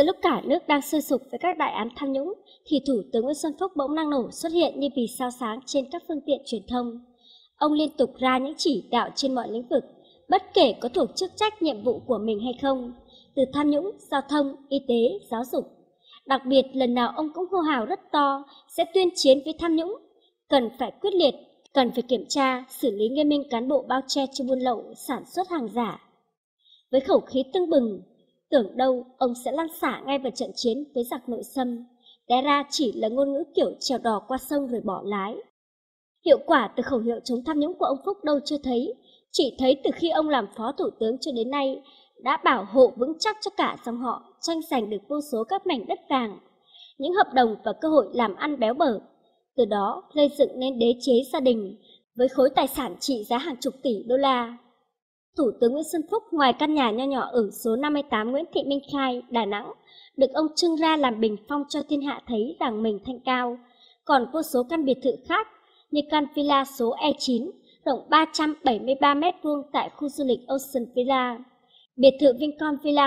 Giữa lúc cả nước đang sôi sục với các đại án tham nhũng, thì Thủ tướng Nguyễn Xuân Phúc bỗng năng nổ xuất hiện như vì sao sáng trên các phương tiện truyền thông. Ông liên tục ra những chỉ đạo trên mọi lĩnh vực, bất kể có thuộc chức trách nhiệm vụ của mình hay không, từ tham nhũng, giao thông, y tế, giáo dục. Đặc biệt, lần nào ông cũng hô hào rất to sẽ tuyên chiến với tham nhũng, cần phải quyết liệt, cần phải kiểm tra, xử lý nghiêm minh cán bộ bao che cho buôn lậu, sản xuất hàng giả. Với khẩu khí tưng bừng, tưởng đâu ông sẽ lăn xả ngay vào trận chiến với giặc nội xâm, té ra chỉ là ngôn ngữ kiểu chèo đò qua sông rồi bỏ lái. Hiệu quả từ khẩu hiệu chống tham nhũng của ông Phúc đâu chưa thấy, chỉ thấy từ khi ông làm phó thủ tướng cho đến nay đã bảo hộ vững chắc cho cả dòng họ tranh giành được vô số các mảnh đất vàng, những hợp đồng và cơ hội làm ăn béo bở, từ đó gây dựng nên đế chế gia đình với khối tài sản trị giá hàng chục tỷ đô la. Thủ tướng Nguyễn Xuân Phúc ngoài căn nhà nho nhỏ ở số 58 Nguyễn Thị Minh Khai, Đà Nẵng, được ông trưng ra làm bình phong cho thiên hạ thấy rằng mình thanh cao, còn vô số căn biệt thự khác như căn villa số E9 rộng 373 m² tại khu du lịch Ocean Villa, biệt thự Vincom Villa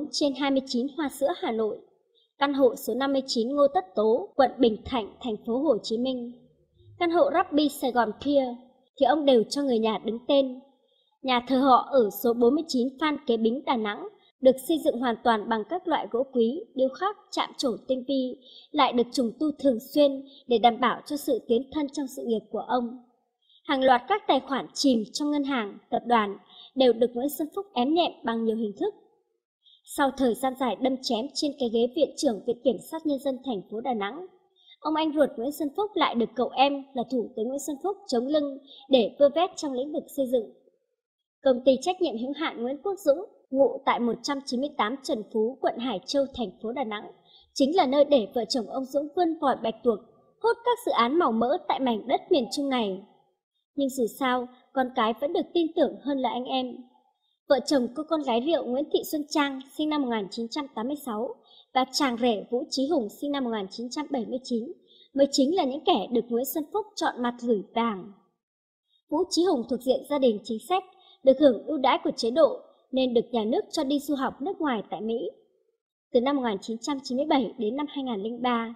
04/29 Hoa Sữa, Hà Nội, căn hộ số 59 Ngô Tất Tố, quận Bình Thạnh, thành phố Hồ Chí Minh, căn hộ Rapbi Sài Gòn Pier, thì ông đều cho người nhà đứng tên. Nhà thờ họ ở số 49 Phan Kế Bính, Đà Nẵng, được xây dựng hoàn toàn bằng các loại gỗ quý, điêu khắc, chạm trổ tinh vi, lại được trùng tu thường xuyên để đảm bảo cho sự tiến thân trong sự nghiệp của ông. Hàng loạt các tài khoản chìm trong ngân hàng, tập đoàn đều được Nguyễn Xuân Phúc ém nhẹm bằng nhiều hình thức. Sau thời gian dài đâm chém trên cái ghế Viện trưởng Viện Kiểm sát Nhân dân thành phố Đà Nẵng, ông anh ruột Nguyễn Xuân Phúc lại được cậu em là Thủ tướng Nguyễn Xuân Phúc chống lưng để vơ vét trong lĩnh vực xây dựng. Công ty trách nhiệm hữu hạn Nguyễn Quốc Dũng, ngụ tại 198 Trần Phú, quận Hải Châu, thành phố Đà Nẵng, chính là nơi để vợ chồng ông Dũng vươn vòi bạch tuộc, hốt các dự án màu mỡ tại mảnh đất miền Trung này. Nhưng dù sao, con cái vẫn được tin tưởng hơn là anh em. Vợ chồng cô con gái rượu Nguyễn Thị Xuân Trang, sinh năm 1986, và chàng rể Vũ Chí Hùng, sinh năm 1979, mới chính là những kẻ được Nguyễn Xuân Phúc chọn mặt gửi vàng. Vũ Chí Hùng thuộc diện gia đình chính sách, được hưởng ưu đãi của chế độ nên được nhà nước cho đi du học nước ngoài tại Mỹ từ năm 1997 đến năm 2003,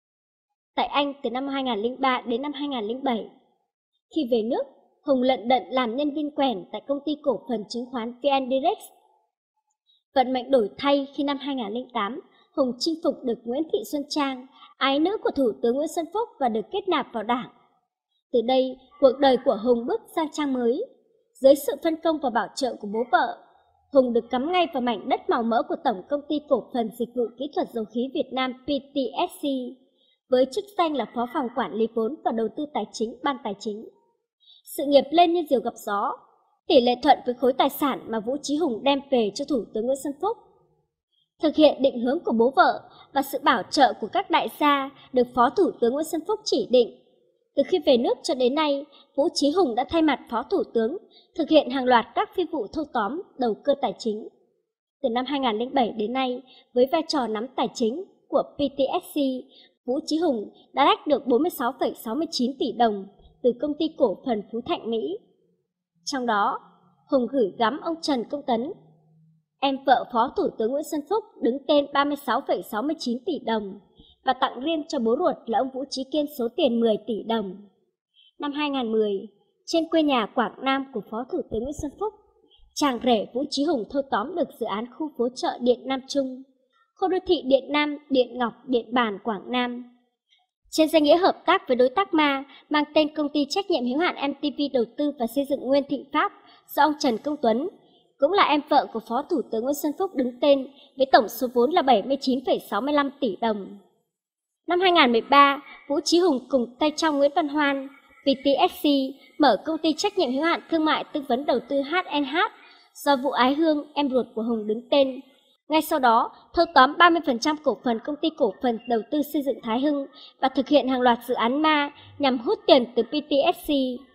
tại Anh từ năm 2003 đến năm 2007. Khi về nước, Hùng lận đận làm nhân viên quèn tại công ty cổ phần chứng khoán VN Direct. Vận mệnh đổi thay khi năm 2008, Hùng chinh phục được Nguyễn Thị Xuân Trang, ái nữ của Thủ tướng Nguyễn Xuân Phúc, và được kết nạp vào Đảng. Từ đây, cuộc đời của Hùng bước sang trang mới. Dưới sự phân công và bảo trợ của bố vợ, Hùng được cắm ngay vào mảnh đất màu mỡ của Tổng Công ty Cổ phần Dịch vụ Kỹ thuật Dầu khí Việt Nam PTSC, với chức danh là Phó phòng Quản lý vốn và Đầu tư Tài chính Ban Tài chính. Sự nghiệp lên như diều gặp gió, tỷ lệ thuận với khối tài sản mà Vũ Chí Hùng đem về cho Thủ tướng Nguyễn Xuân Phúc. Thực hiện định hướng của bố vợ và sự bảo trợ của các đại gia được Phó Thủ tướng Nguyễn Xuân Phúc chỉ định. Từ khi về nước cho đến nay, Vũ Chí Hùng đã thay mặt Phó Thủ tướng thực hiện hàng loạt các phi vụ thâu tóm đầu cơ tài chính. Từ năm 2007 đến nay, với vai trò nắm tài chính của PTSC, Vũ Chí Hùng đã lách được 46,69 tỷ đồng từ công ty cổ phần Phú Thạnh Mỹ. Trong đó, Hùng gửi gắm ông Trần Công Tấn, em vợ Phó Thủ tướng Nguyễn Xuân Phúc, đứng tên 36,69 tỷ đồng và tặng riêng cho bố ruột là ông Vũ Trí Kiên số tiền 10 tỷ đồng. Năm 2010, trên quê nhà Quảng Nam của Phó Thủ tướng Nguyễn Xuân Phúc, chàng rể Vũ Chí Hùng thâu tóm được dự án khu phố chợ Điện Nam Trung, khu đô thị Điện Nam, Điện Ngọc, Điện Bàn, Quảng Nam. Trên danh nghĩa hợp tác với đối tác ma mang tên Công ty trách nhiệm hữu hạn MTV Đầu tư và Xây dựng Nguyên Thịnh Phát do ông Trần Công Tuấn, cũng là em vợ của Phó Thủ tướng Nguyễn Xuân Phúc, đứng tên với tổng số vốn là 79,65 tỷ đồng. Năm 2013, Vũ Chí Hùng cùng tay trong Nguyễn Văn Hoan, PTSC, mở công ty trách nhiệm hữu hạn thương mại tư vấn đầu tư HNH do Vũ Ái Hương, em ruột của Hùng, đứng tên. Ngay sau đó, thâu tóm 30% cổ phần công ty cổ phần đầu tư xây dựng Thái Hưng và thực hiện hàng loạt dự án ma nhằm hút tiền từ PTSC.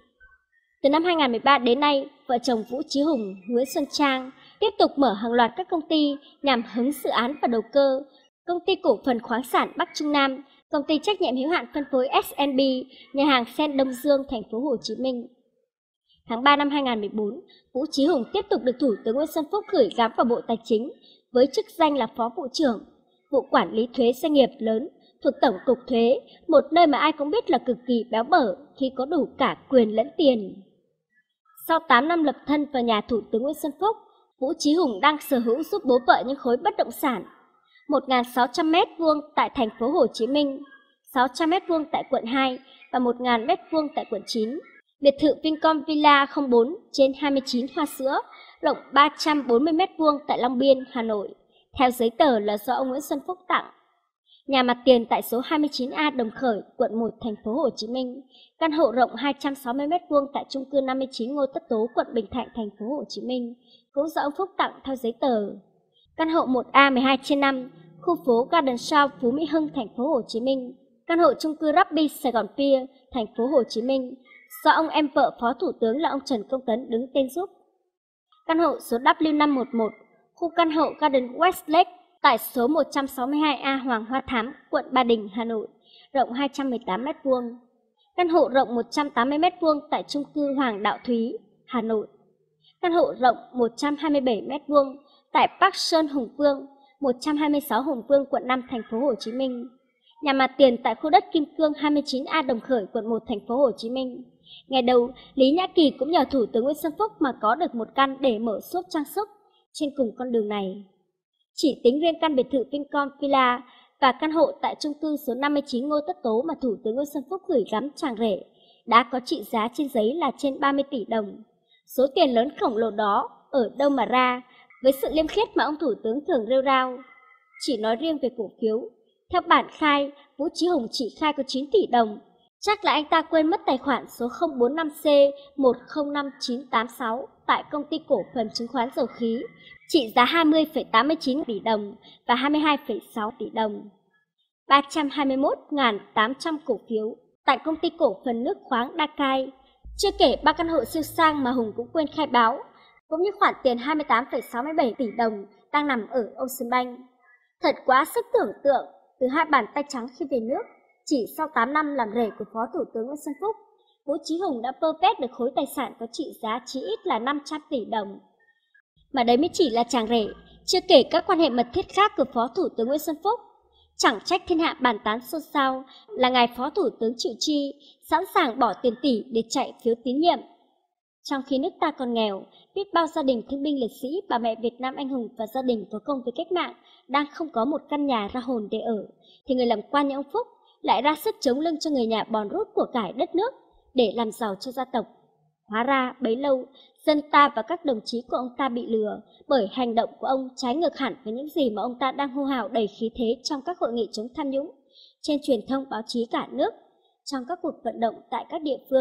Từ năm 2013 đến nay, vợ chồng Vũ Chí Hùng, Nguyễn Xuân Trang tiếp tục mở hàng loạt các công ty nhằm hứng dự án và đầu cơ. Công ty cổ phần khoáng sản Bắc Trung Nam, công ty trách nhiệm hữu hạn phân phối SNB, nhà hàng Sen Đông Dương, thành phố Hồ Chí Minh. Tháng 3 năm 2014, Vũ Chí Hùng tiếp tục được Thủ tướng Nguyễn Xuân Phúc gửi gắm vào Bộ Tài chính với chức danh là Phó Vụ trưởng, vụ quản lý thuế doanh nghiệp lớn thuộc Tổng cục Thuế, một nơi mà ai cũng biết là cực kỳ béo bở khi có đủ cả quyền lẫn tiền. Sau 8 năm lập thân vào nhà Thủ tướng Nguyễn Xuân Phúc, Vũ Chí Hùng đang sở hữu giúp bố vợ những khối bất động sản: 1.600 m² tại thành phố Hồ Chí Minh, 600 m² tại quận 2 và 1.000 m² tại quận 9. Biệt thự Vincom Villa 04 trên 29 Hoa Sữa, rộng 340 m² tại Long Biên, Hà Nội, theo giấy tờ là do ông Nguyễn Xuân Phúc tặng. Nhà mặt tiền tại số 29A Đồng Khởi, quận 1, thành phố Hồ Chí Minh. Căn hộ rộng 260 m² tại chung cư 59 Ngô Tất Tố, quận Bình Thạnh, thành phố Hồ Chí Minh, cũng do ông Phúc tặng theo giấy tờ. Căn hộ 1A 12/5, khu phố Garden South, Phú Mỹ Hưng, thành phố Hồ Chí Minh. Căn hộ chung cư Rapbi Sài Gòn Pier, thành phố Hồ Chí Minh, do ông em vợ Phó Thủ tướng là ông Trần Công Tấn đứng tên giúp. Căn hộ số W511, khu căn hộ Garden Westlake tại số 162A Hoàng Hoa Thám, quận Ba Đình, Hà Nội, rộng 218 m². Căn hộ rộng 180 m² tại chung cư Hoàng Đạo Thúy, Hà Nội. Căn hộ rộng 127 m² tại Park Sơn Hùng Vương, 126 Hùng Vương, quận 5, thành phố Hồ Chí Minh. Nhà mặt tiền tại khu đất Kim Cương 29A Đồng Khởi, quận 1, thành phố Hồ Chí Minh. Ngày đầu, Lý Nhã Kỳ cũng nhờ Thủ tướng Nguyễn Xuân Phúc mà có được một căn để mở shop trang sức trên cùng con đường này. Chỉ tính riêng căn biệt thự Vincom Villa và căn hộ tại chung cư số 59 Ngô Tất Tố mà Thủ tướng Nguyễn Xuân Phúc gửi gắm chàng rể đã có trị giá trên giấy là trên 30 tỷ đồng. Số tiền lớn khổng lồ đó ở đâu mà ra, với sự liêm khiết mà ông Thủ tướng thường rêu rao. Chỉ nói riêng về cổ phiếu, theo bản khai, Vũ Chí Hùng chỉ khai có 9 tỷ đồng. Chắc là anh ta quên mất tài khoản số 045C105986 tại công ty cổ phần chứng khoán dầu khí, trị giá 20,89 tỷ đồng và 22,6 tỷ đồng. 321.800 cổ phiếu tại công ty cổ phần nước khoáng Dakai, chưa kể 3 căn hộ siêu sang mà Hùng cũng quên khai báo, cũng như khoản tiền 28,67 tỷ đồng đang nằm ở Ocean Bank. Thật quá sức tưởng tượng, từ 2 bàn tay trắng khi về nước, chỉ sau 8 năm làm rể của Phó Thủ tướng Nguyễn Xuân Phúc, Vũ Chí Hùng đã vơ vét được khối tài sản có trị giá chỉ ít là 500 tỷ đồng. Mà đấy mới chỉ là chàng rể, chưa kể các quan hệ mật thiết khác của Phó Thủ tướng Nguyễn Xuân Phúc. Chẳng trách thiên hạ bàn tán xôn xao là ngài Phó Thủ tướng chịu chi, sẵn sàng bỏ tiền tỷ để chạy phiếu tín nhiệm. Trong khi nước ta còn nghèo, biết bao gia đình thương binh liệt sĩ, bà mẹ Việt Nam anh hùng và gia đình có công với cách mạng đang không có một căn nhà ra hồn để ở, thì người làm quan như ông Phúc lại ra sức chống lưng cho người nhà bòn rút của cải đất nước để làm giàu cho gia tộc. Hóa ra bấy lâu, dân ta và các đồng chí của ông ta bị lừa bởi hành động của ông trái ngược hẳn với những gì mà ông ta đang hô hào đầy khí thế trong các hội nghị chống tham nhũng, trên truyền thông báo chí cả nước, trong các cuộc vận động tại các địa phương.